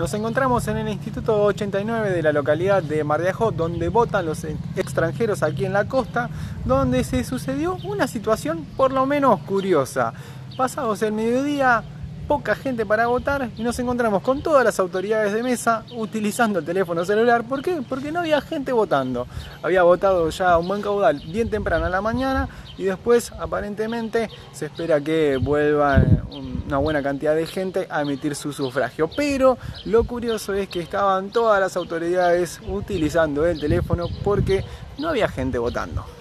Nos encontramos en el Instituto 89 de la localidad de Mar de Ajó, donde votan los extranjeros aquí en la costa, donde se sucedió una situación por lo menos curiosa. Pasados el mediodía, poca gente para votar y nos encontramos con todas las autoridades de mesa utilizando el teléfono celular. ¿Por qué? Porque no había gente votando. Había votado ya un buen caudal bien temprano en la mañana y después aparentemente se espera que vuelva una buena cantidad de gente a emitir su sufragio. Pero lo curioso es que estaban todas las autoridades utilizando el teléfono porque no había gente votando.